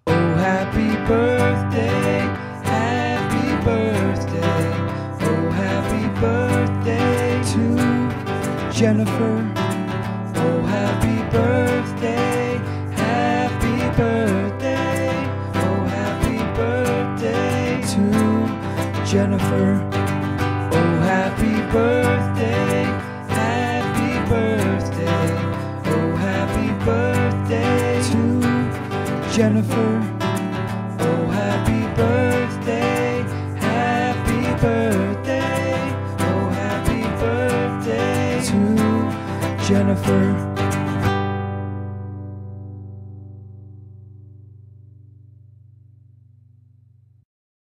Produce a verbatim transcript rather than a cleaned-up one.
Oh, happy birthday, happy birthday. Oh, happy birthday to Jennifer. Oh, happy birthday, happy birthday. Oh, happy birthday to Jennifer. Oh, happy birthday, happy birthday. Oh, happy birthday to Jennifer. Oh, happy birthday, happy birthday. Oh, happy birthday to Jennifer.